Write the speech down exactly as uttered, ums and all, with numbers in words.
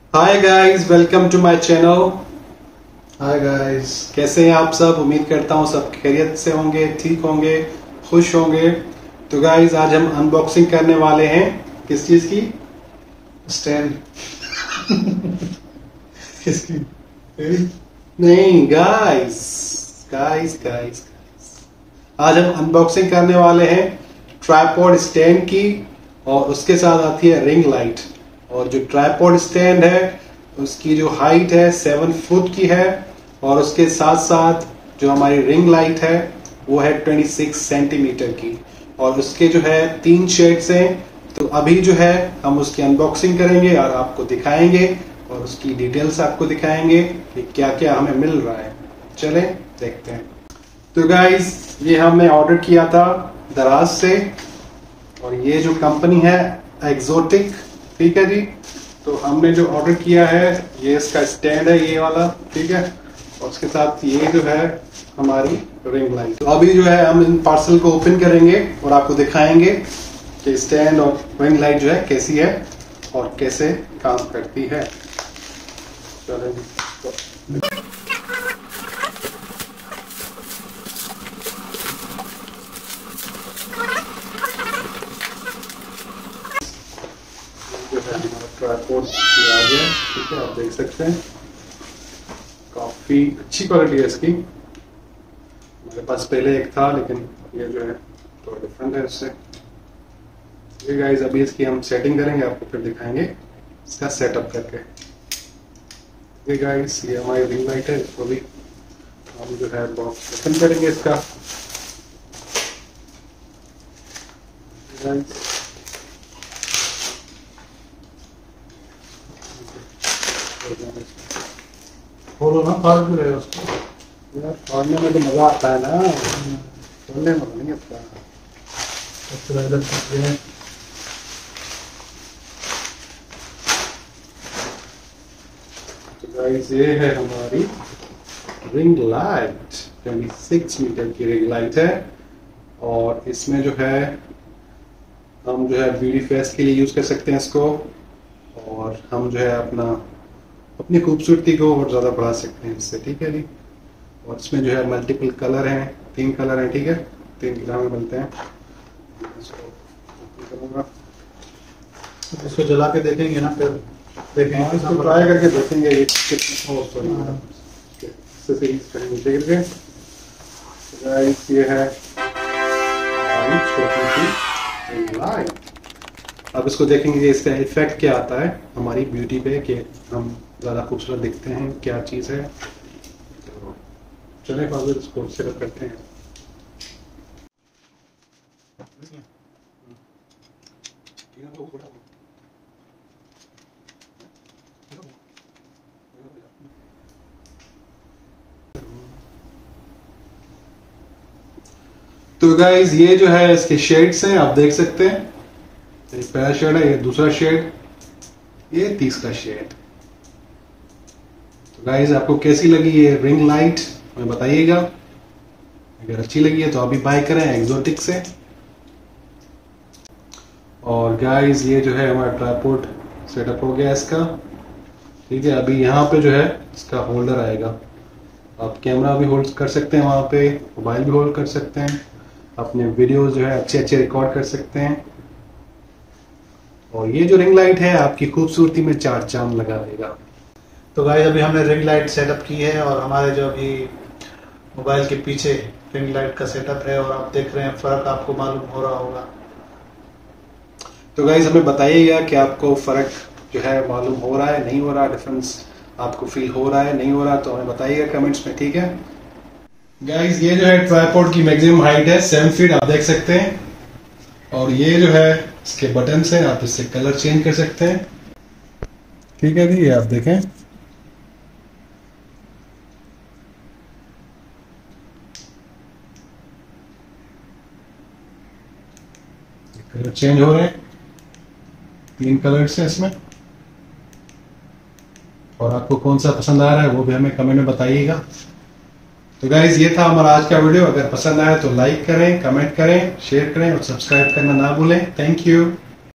Hi guys, welcome to my channel. Hi guys, कैसे हैं आप सब? उम्मीद करता हूँ सब खैरियत से होंगे, ठीक होंगे, खुश होंगे। तो गाइस, आज हम अनबॉक्सिंग करने वाले हैं किस चीज की? स्टैंड। किसकी? तेरी? नहीं गाइस, गाइस गाइस आज हम अनबॉक्सिंग करने वाले हैं ट्राइपॉड स्टैंड की, और उसके साथ आती है रिंग लाइट। और जो ट्राइपॉड स्टैंड है उसकी जो हाइट है सेवन फुट की है, और उसके साथ साथ जो हमारी रिंग लाइट है वो है ट्वेंटी सिक्स सेंटीमीटर की, और उसके जो है तीन शेड्स हैं। तो अभी जो है हम उसकी अनबॉक्सिंग करेंगे और आपको दिखाएंगे, और उसकी डिटेल्स आपको दिखाएंगे कि क्या क्या हमें मिल रहा है। चलें देखते हैं। तो गाइस, ये हमने ऑर्डर किया था दराज से, और ये जो कंपनी है एक्सोटिक, ठीक है जी। तो हमने जो ऑर्डर किया है ये इसका स्टैंड है, ये वाला, ठीक है। और उसके साथ ये जो है हमारी रिंग लाइट। तो अभी जो है हम इन पार्सल को ओपन करेंगे और आपको दिखाएंगे कि स्टैंड और रिंग लाइट जो है कैसी है और कैसे काम करती है। चलो जी। जो है हमारा ट्राइपॉड आ गया, ठीक है, आप देख सकते हैं काफी अच्छी क्वालिटी है इसकी। मेरे पास पहले एक था, लेकिन ये जो है थोड़ा डिफरेंट है इससे। ये गाइस, अभी इसकी हम सेटिंग करेंगे, आपको फिर दिखाएंगे इसका सेटअप करके। ये गाइस, ये हमारी रिंग लाइट है, इसको भी हम जो है बॉक्स ओपन करेंगे इसका। गाइस, खोलो ना, फाड़ भी रहे उसको। यार फाड़ने में तो मजा आता है ना, खोलने में नहीं आता। अच्छा, इधर करते हैं। तो गाइस, ये है हमारी ring light, twenty six metre की रिंग लाइट है। और इसमें जो है हम जो है ब्यूटी फेस के लिए यूज कर सकते हैं इसको, और हम जो है अपना अपनी खूबसूरती को और ज्यादा बढ़ा सकते हैं इससे, ठीक है जी। और इसमें जो है मल्टीपल कलर हैं, तीन कलर हैं, ठीक है, तीन कलर में बनते हैं। इसको open करूंगा। इसको जला के देखेंगे ना, फिर देखेंगे। हाँ, इसको ट्राई करके देखेंगे ये कितना सॉरी एक्सरसाइज करेंगे, ठीक है। गाइस, ये है हमारी छोटी सी रिंग लाइट। अब इसको देखेंगे कि इसका इफेक्ट क्या आता है हमारी ब्यूटी पे, कि हम ज़्यादा खूबसूरत दिखते हैं, क्या चीज़ है। तो चले फादर, इसको सेटअप करते हैं। तो गाइज, ये जो है इसके शेड्स हैं, आप देख सकते हैं। ये पहला शेड है, ये दूसरा शेड, ये तीसरा शेड। तो गाइज, आपको कैसी लगी ये रिंग लाइट हमें बताइएगा। अगर अच्छी लगी है तो अभी बाय करें एक्सोटिक से। और गाइज, ये जो है हमारा ट्राइपॉड सेटअप हो गया इसका, ठीक है। अभी यहाँ पे जो है इसका होल्डर आएगा, आप कैमरा भी होल्ड कर सकते हैं, वहाँ पे मोबाइल भी होल्ड कर सकते हैं, अपने वीडियोस जो है अच्छे अच्छे रिकॉर्ड कर सकते हैं। और ये जो रिंग लाइट है आपकी खूबसूरती में चार चांद लगा देगा। तो गाइस, अभी हमने रिंग लाइट सेटअप की है, और हमारे जो अभी मोबाइल के पीछे रिंग लाइट का सेटअप है, और आप देख रहे हैं फर्क आपको मालूम हो रहा होगा। तो गाइस, हमें बताइएगा कि आपको फर्क जो है मालूम हो रहा है, नहीं हो रहा, डिफरेंस आपको फील हो रहा है, नहीं हो रहा, तो हमें बताइएगा कमेंट्स में, ठीक है। गाइस, ये जो है ट्राइपॉड की मैक्सिमम हाइट है सेवन फीट, आप देख सकते हैं। और ये जो है इसके बटन हैं, आप इससे कलर चेंज कर सकते हैं, ठीक है जी। ये आप देखें, कलर चेंज हो रहे हैं, तीन कलर्स हैं इसमें। और आपको कौन सा पसंद आ रहा है वो भी हमें कमेंट में बताइएगा। तो गाइज, ये था हमारा आज का वीडियो। अगर पसंद आया तो लाइक करें, कमेंट करें, शेयर करें और सब्सक्राइब करना ना भूलें। Thank you.